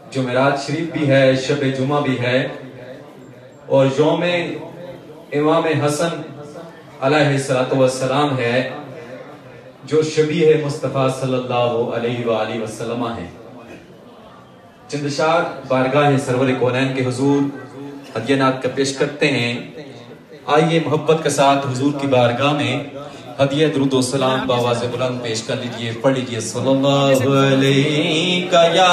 جمعرات شریف بھی ہے، شب جمعہ بھی ہے، اور یوم امام حسن علیہ السلام ہے جو شبیہ مصطفیٰ صلی اللہ علیہ وآلہ وسلم ہے۔ چندشار بارگاہ سرور کونین کے حضور ہدیہ نعت کا پیش کرتے ہیں۔ آئیے محبت کے ساتھ حضور کی بارگاہ میں ہدیہ درود و سلام بآواز بلند پیش کر لیجئے، پڑھ لیجئے۔ صلی اللہ علیہ یا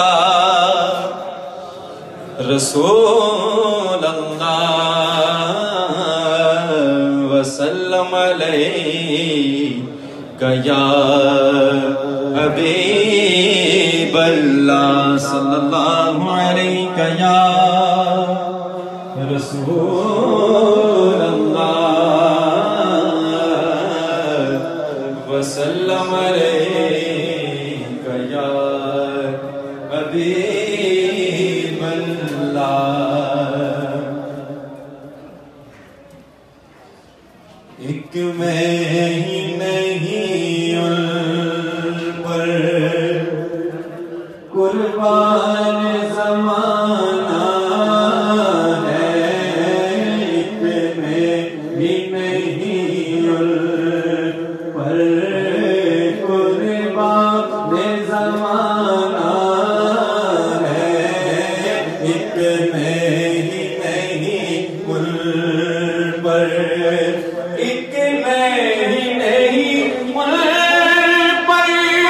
رسول اللہ وسلم علیہ یا حبیب اللہ، صلی اللہ علیہ یا رسول اللہ وسلم علیہ یا حبیب اللہ۔ ایک میں ہی نہیں ان پر قربان زمانہ ہے، ایک میں ہی نہیں ان پر قربان زمانہ ہے، ایک میں ہی نہیں ان پر، ایک میں ہی نہیں ان پر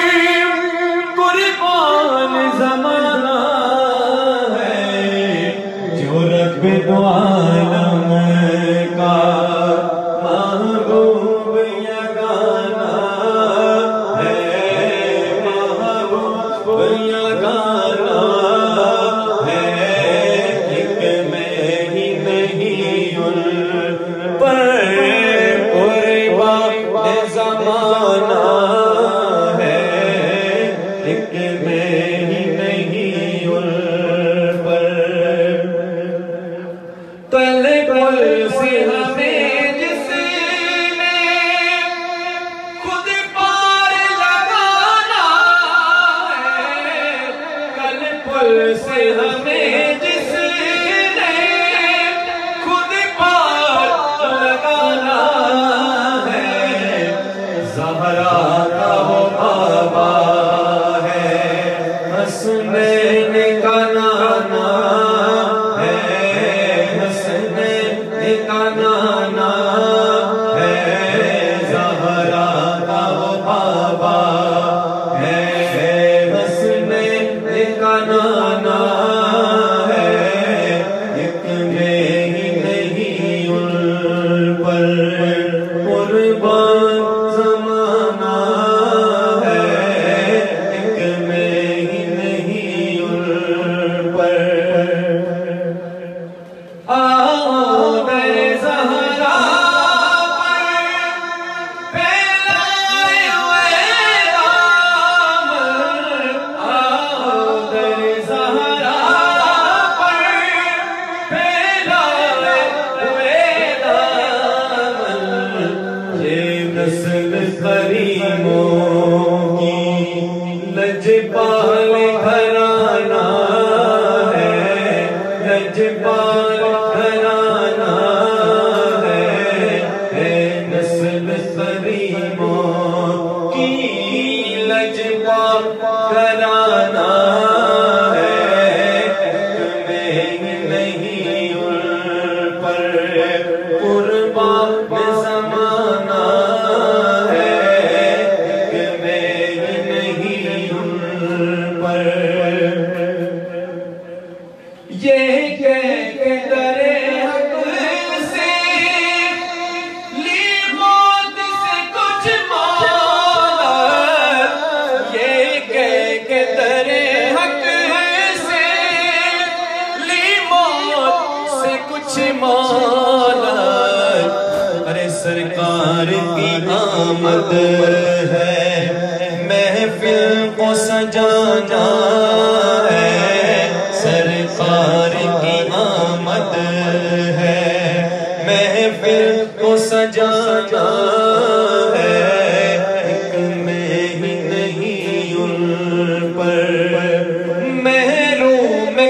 قربان زمانہ ہے، جو رب دو عالم کا محبوب یگانہ ہے، محبوب یگانہ ہے، ایک میں ہی نہیں ان پر قربان زمانہ ہے، ایک میں ہی نہیں ان پر۔ طلب سے ہمیں جس نے خود پار لگانا ہے، کل پل سے ہمیں جس نے خود پار لگانا ہے، زہرا کا وہ بابا ہے، حسنین کا نانا ہے، حسنین کا نانا ہے، زہرا کا وہ بابا ہے، حسنین کا نانا ہے، ایک میں ہی نہیں ان پر قربان زمانہ ہے، ایک میں ہی نہیں ان پر۔ آؤ در زہرا پر پھیلائے ہوئے دامن، آؤ در زہرا پر پھیلائے ہوئے دامن، یہ نسل کریموں کی لجپال گھرانہ ہے، لجپال گھرانہ ہے، نسل کریموں کی لجپال گھرانہ ہے، ایک میں ہی نہیں ان پر قربان زمانہ ہے، ایک میں ہی نہیں ان پر۔ یہ کہہ کے در حق سے لی موت سے کچھ مولا، یہ کہہ کے در حق سے لی موت سے کچھ مولا، ارے سرکار کی آمد ہے، محفل کو سجانا ہے، سرکار کی آمد ہے، محفل کو سجانا ہے، ایک میں ہی نہیں ان پر، محروم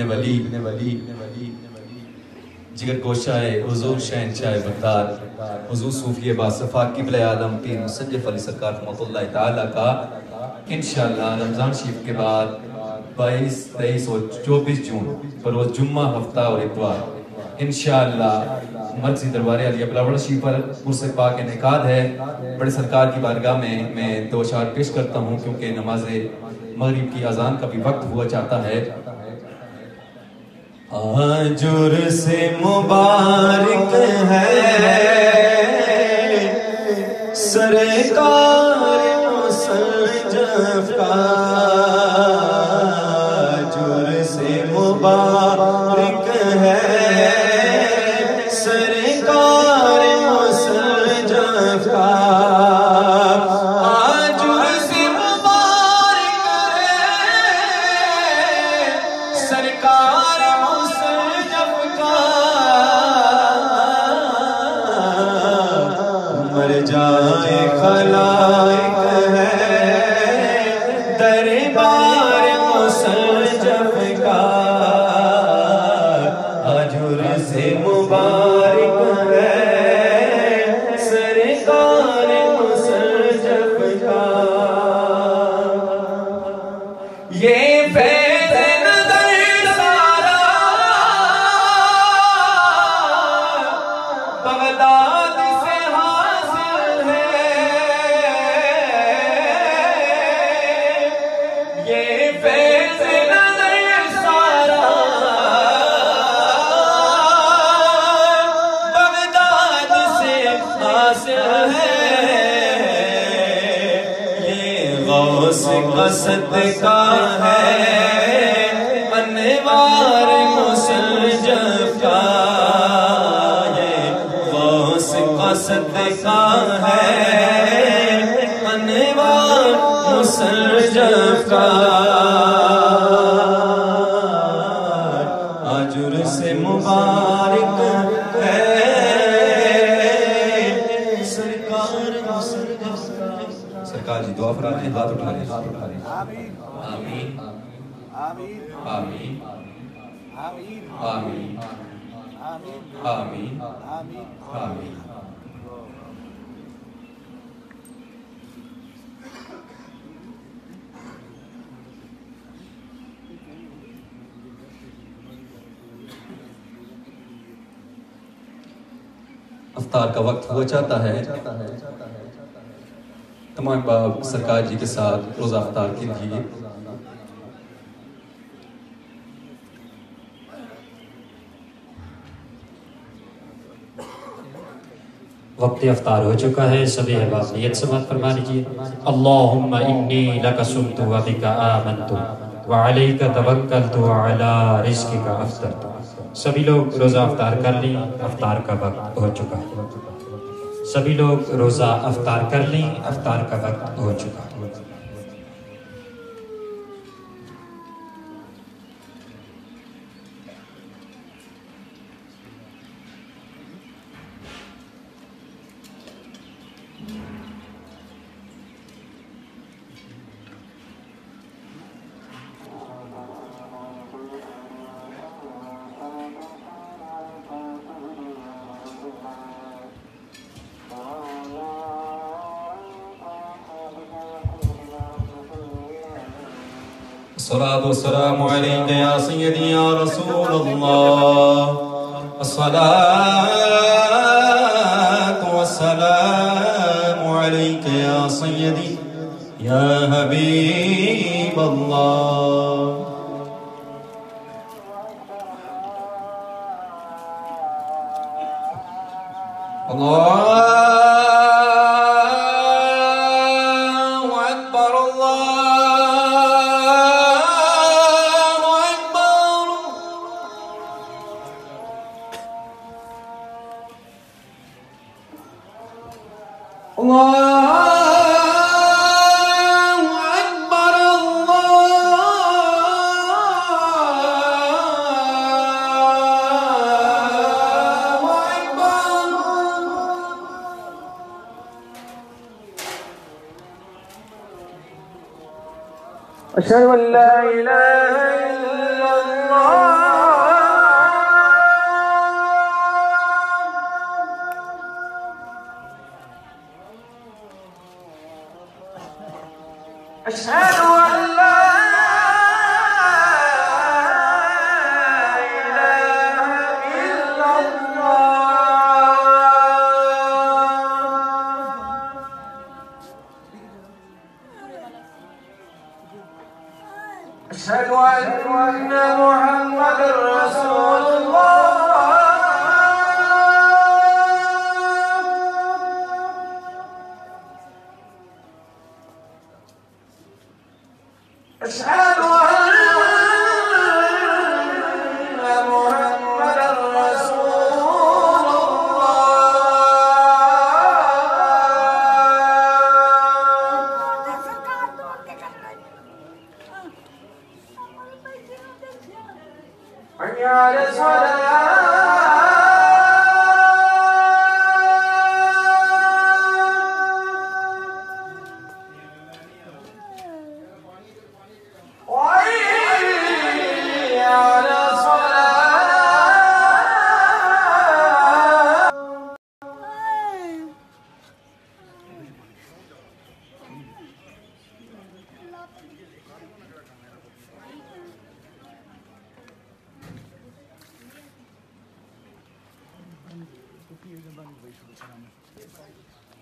ولی جگر گوشہ حضور شہنشاہ بغداد حضور صوفی باصفا قبلہ عالم پیر مصنف علی سرکار رحمۃ اللہ تعالیٰ کا انشاءاللہ رمضان شریف کے بعد 22، 23 اور 24 جون بروز جمعہ ہفتہ اور اتوار انشاءاللہ مرکزی دربار علیہ بلاوڑ شریف پر عرس پاک انعقاد ہے۔ بڑے سرکار کی بارگاہ میں 2 اشعار پیش کرتا ہوں کیونکہ نماز مغرب کی اذان کا بھی وقت ہوا چاہتا ہے۔ آج عرس مبارک ہے سرکار مسجف کا، آج عرس مبارک ہے سرکار مسجف کا، آج عرس مبارک ہے سرکار مر جائے خلائق ہے دربار مسجف کا، آج عرس مبارک ہے سرکار مسجف کا، یہ فیض نظر سارا بغداد سے حاصل ہے، یہ فیض نظر سارا بغداد سے حاصل ہے، یہ غوث کا صدقہ ہے انوار مسجف کا، صدقہ ہے انوار مسجف کا، آج عرس مبارک ہے سرکار مسجف کا۔ سرکار جی دعا فرمائیں، ہاتھ اٹھا لیں، ہاتھ اٹھا لیں۔ آمین آمین آمین آمین آمین آمین۔ افطار کا وقت ہوا چاہتا ہے، تمام باپ سرکار جی کے ساتھ روزہ افطار کے لیے وقت افطار ہو چکا ہے، سبھی احباب نیت سے بات فرما لیجیے۔ اللہم انی لک صمت و بک آمنت وعلیک توکلت وعلی رزقک افطرت۔ سبھی لوگ روزہ افطار کر لیں، افطار کا وقت ہو چکا ہے۔ سبھی لوگ روزہ افطار کر لیں، افطار کا وقت ہو چکا ہے۔ الصلاة والسلام عليك يا سيدي يا رسول الله، الصلاة والسلام عليك يا سيدي يا حبيب الله، الله أكبر أشهد أن لا إله إلا الله أشهد أن لا إله إلا الله أشهد أن محمدا رسول الله أشهد أن محمدا رسول الله حي على الصلاة